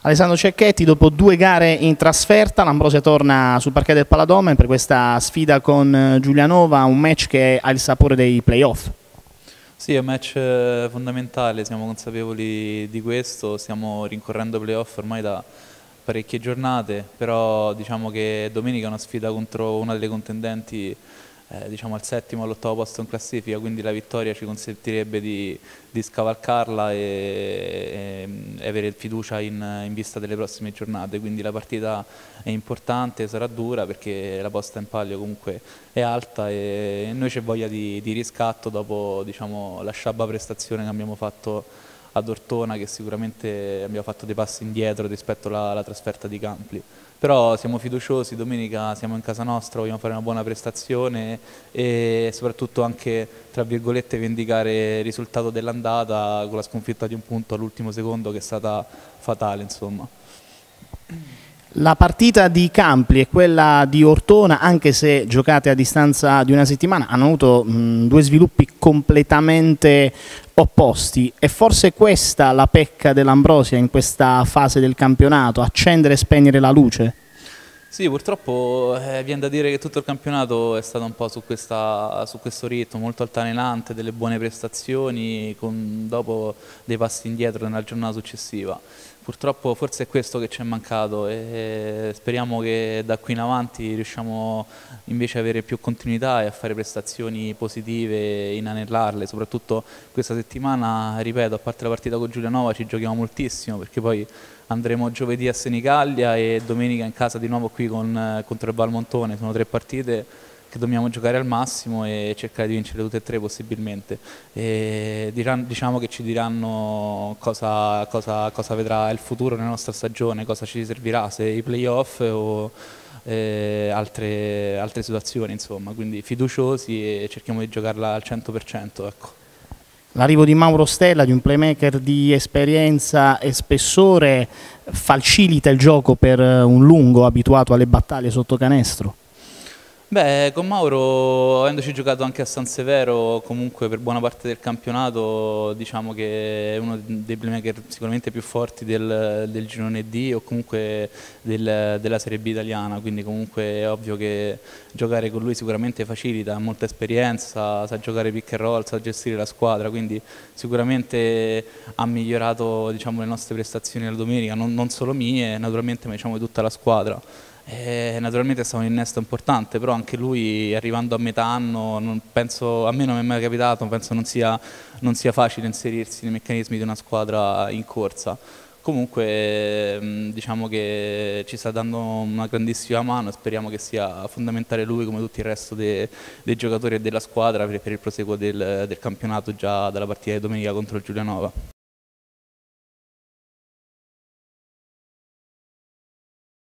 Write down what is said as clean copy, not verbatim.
Alessandro Cecchetti, dopo 2 gare in trasferta, l'Ambrosia torna sul parquet del Paladome per questa sfida con Giulianova, un match che ha il sapore dei playoff. Sì, è un match fondamentale, siamo consapevoli di questo, stiamo rincorrendo playoff ormai da parecchie giornate, però diciamo che domenica è una sfida contro una delle contendenti diciamo al settimo o all'8° posto in classifica, quindi la vittoria ci consentirebbe di scavalcarla e avere fiducia in vista delle prossime giornate, quindi la partita è importante, sarà dura perché la posta in palio comunque è alta e noi c'è voglia di riscatto dopo diciamo, la sciabba prestazione che abbiamo fatto ad Ortona, che sicuramente abbiamo fatto dei passi indietro rispetto alla trasferta di Campli. Però siamo fiduciosi, domenica siamo in casa nostra, vogliamo fare una buona prestazione e soprattutto anche, tra virgolette, vendicare il risultato dell'andata con la sconfitta di un punto all'ultimo secondo che è stata fatale, insomma. La partita di Campli e quella di Ortona, anche se giocate a distanza di una settimana, hanno avuto 2 sviluppi completamente opposti. E forse questa la pecca dell'Ambrosia in questa fase del campionato, accendere e spegnere la luce? Sì, purtroppo viene da dire che tutto il campionato è stato un po' su questo ritmo, molto altalenante, delle buone prestazioni, dopo dei passi indietro nella giornata successiva. Purtroppo forse è questo che ci è mancato e speriamo che da qui in avanti riusciamo invece ad avere più continuità e a fare prestazioni positive e inanellarle, soprattutto questa settimana, ripeto, a parte la partita con Giulianova ci giochiamo moltissimo perché poi andremo giovedì a Senigallia e domenica in casa di nuovo qui contro il Valmontone, sono 3 partite che dobbiamo giocare al massimo e cercare di vincere tutte e 3 possibilmente. E diciamo che ci diranno cosa vedrà il futuro nella nostra stagione, cosa ci servirà, se i playoff o altre situazioni, insomma. Quindi fiduciosi e cerchiamo di giocarla al 100%. Ecco. L'arrivo di Mauro Stella, di un playmaker di esperienza e spessore, facilita il gioco per un lungo abituato alle battaglie sotto canestro? Beh, con Mauro, avendoci giocato anche a San Severo, comunque per buona parte del campionato, diciamo che è uno dei playmaker sicuramente più forti del girone D o comunque della Serie B italiana, quindi comunque è ovvio che giocare con lui sicuramente facilita, ha molta esperienza, sa giocare pick and roll, sa gestire la squadra, quindi sicuramente ha migliorato diciamo, le nostre prestazioni la domenica, non solo mie, naturalmente ma diciamo di tutta la squadra. Naturalmente è stato un innesto importante, però anche lui arrivando a metà anno, a me non è mai capitato, penso non sia facile inserirsi nei meccanismi di una squadra in corsa. Comunque diciamo che ci sta dando una grandissima mano e speriamo che sia fondamentale lui come tutto il resto dei giocatori e della squadra per il proseguo del campionato già dalla partita di domenica contro il Giulianova.